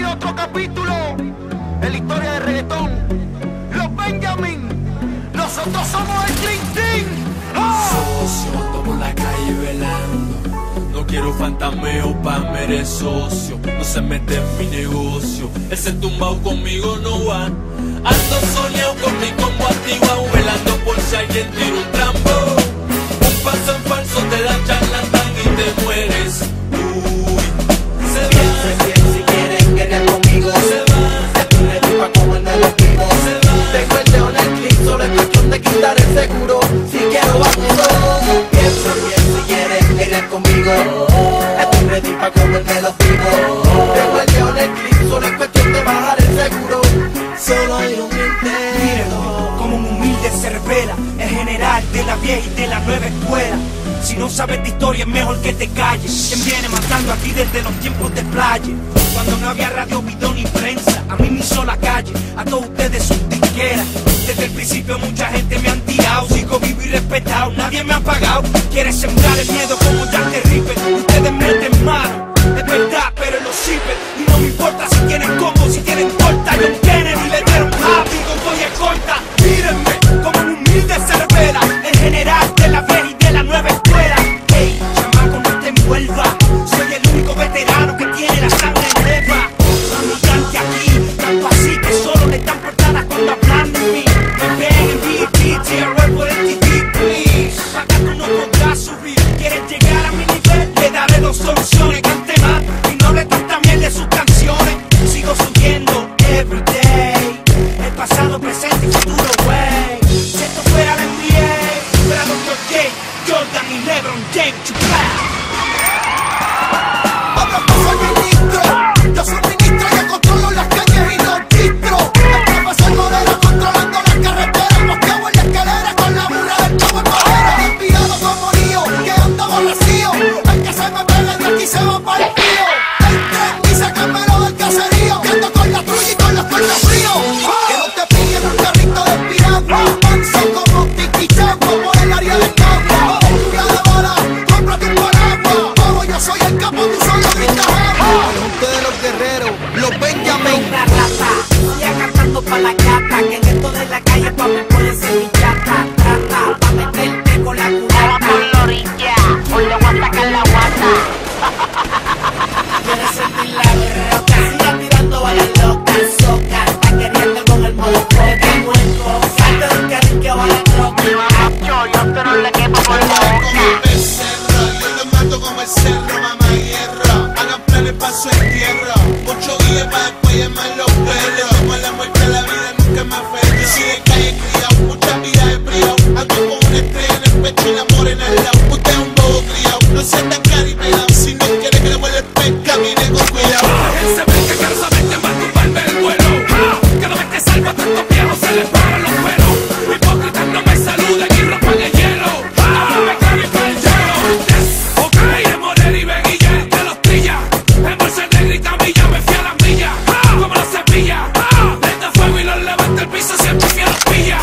otro capítulo en la historia del reggaetón. Los Benjamin, nosotros somos el Dream Team. ¡Oh! Socio, ando por la calle velando. No quiero fantameo pa' mere socio. No se mete en mi negocio. Ese tumbao conmigo no va. Ando soñado con mi combo activado, velando por si alguien tira un trampo. Un paso en falso te da charlatán y te mueres. Se va. Si quieren guerrear conmigo, Se va. estoy ready pa' comerme los vivos. Se va. Tengo el león en el clip, solo es cuestión de quitar el seguro. Si quiero vacuno, pienso bien si quieren guerrear conmigo. Estoy ready pa' comerme los vivos. Tengo el león en el clip, solo es cuestión de bajar el seguro. Solo hay un intento. Como un humilde se revela, el general de la vieja y de la nueva escuela. Si no sabes de historia es mejor que te calles. ¿Quién viene matando aquí desde los tiempos de playa? Cuando no había radio, video ni prensa, a mí me hizo la calle, a todos ustedes sus disqueras. Desde el principio mucha gente me han tirado, sigo vivo y respetado, nadie me ha pagado. Quieres sembrar el miedo como Jack the Ripper, ustedes meten mano, es verdad, pero lo sirven. Y no me importa si tienen combo, si tienen corta. John Kennedy le dieron happy con voy corta. Mírenme, como un humilde se revela, el general de la vieja y de la nueva escuela. Hey, chamaco, no te envuelva, soy el único veterano que tiene la sangre nueva. Amigante aquí, tanto así que solo le dan portadas cuando hablan de mí. Me ven en BT, TRL por el TT, please. Acá tú no podrás subir, quieres llegar a mi nivel, le daré dos soluciones. Cante más y no le tanta miel de sus canciones. Sigo subiendo everyday, el pasado, presente y futuro, wey. Si esto fuera la NBA, fuera Dr. J, Jordan y LeBron James, chupá. Soy ministro, yo soy ministro, yo controlo las calles y los distros. El profesor modelo controlando las carreteras, bloqueado en la escalera con la burra del chavo en madera. Enviado como lío, que anda aborrecido. El que se me pega de aquí se va para el río. Entren y sácamelo del caserío, que ando con la trulla y con los cuernos fríos. Que no te pillen un carrito de piragua, manso como un tiquichagua por el área del Cagua. Lluvia de bala, cómprate un paraguas. Como yo soy el capo, tú solo gritas agua. Ustedes los guerreros, los Benjamin. Una rata, siga cantando pa' la gata, que en esto de la calle pa' mí puede ser mi chata. Trata, pa' meterte con la culata. Por la orilla, hoy le voy a sacar la guata. Quieres sentir la berroca, siga tirando balas locas, soca. Está queriendo con el molotov, que muerto. Salte del carril que va la troca. Yo que no le quepo por la boca. Yo lo mato como el cerro, mamá hierro. Hagan planes pa' su entierro. Mucho guía pa' después llamar los perros. Como la muerte la vida nunca me afecta. Si de calle criado, mucha vida he priado. Ando con una estrella en el pecho y la morena al lado. Usted es un bobo criado, no sea tan caripelado. Si no quiere que le vuelva el pez, camine con cuidado. Ese ven que carosamente va a tumbarme el vuelo. Cada vez que salgo a tantos viejos se les paran los pelos. Hipócritas no me saluden y rompan el hielo. Me cae para el hielo. Ok, es Morel y Beguilla que los trilla. En bolsa negrita milla me fui a las millas. Como la cepilla. Prende fuego y los levanta el piso siempre fui a los pillas.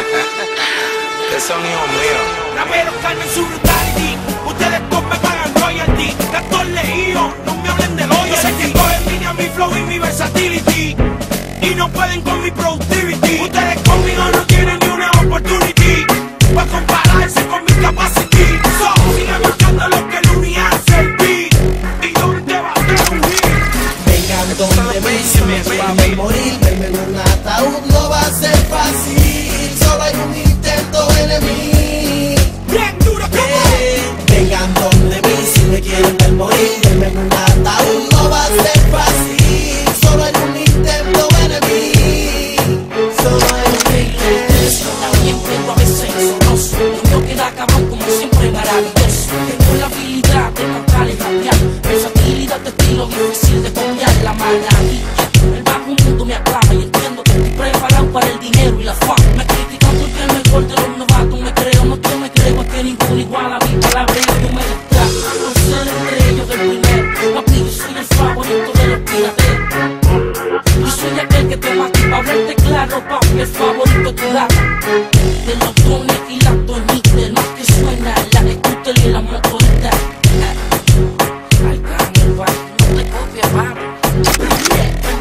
Qué sonido mío. Raperos calmen su brutality, ustedes dos me pagan royalty. Cantor leído, no me hablen de loyalty. Yo sé que cogen línea mi flow y mi versatility, y no pueden con mi productivity. Ustedes conmigo no tienen ni una opportunity para compararse con mi capacity. So, sigan buscando lo que el uni hace el beat. ¿Y dónde va a tener un hit? Vengan donde me hicimos para morir, verme en un ataúd no va a ser fácil. Solo hay un intento en mí. Bien duro como Vengan donde mí si me quieren ver morir, verme en un ataúd no va a ser fácil. Solo hay un intento en mí. Solo hay un intento. También pero a veces insonoso. Lo mío queda cabrón como siempre maravilloso. Tengo la habilidad de cantar y rapear, versatilidad de estilo difícil de copiar. La maravilla, el bajo mundo me aclama y entiendo que estoy preparado para el dinero y la fama. Me critican porque el mejor de los novatos me creo. No que me creo, es que ninguno igual a mi palabra. Yo me distraigo por ser entre ellos del primero. Papi, yo soy el favorito de los pirateros. Yo soy aquel que te mata para hablarte claro, papi, el favorito tu data. De los drones y la tornita, más que suena la scooter y la motorita. Al cambio, no te copies, papi.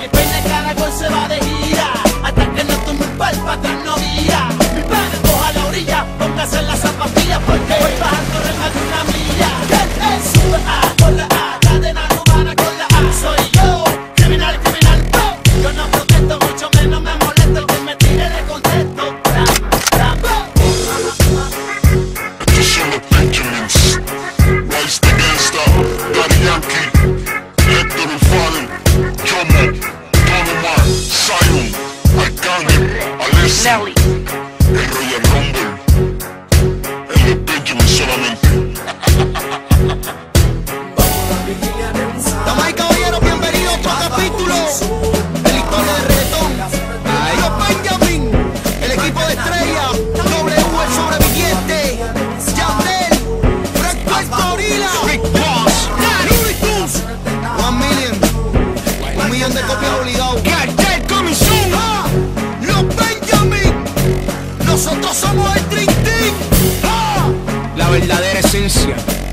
nosotros somos el Dream Team. ¡Ah! La verdadera esencia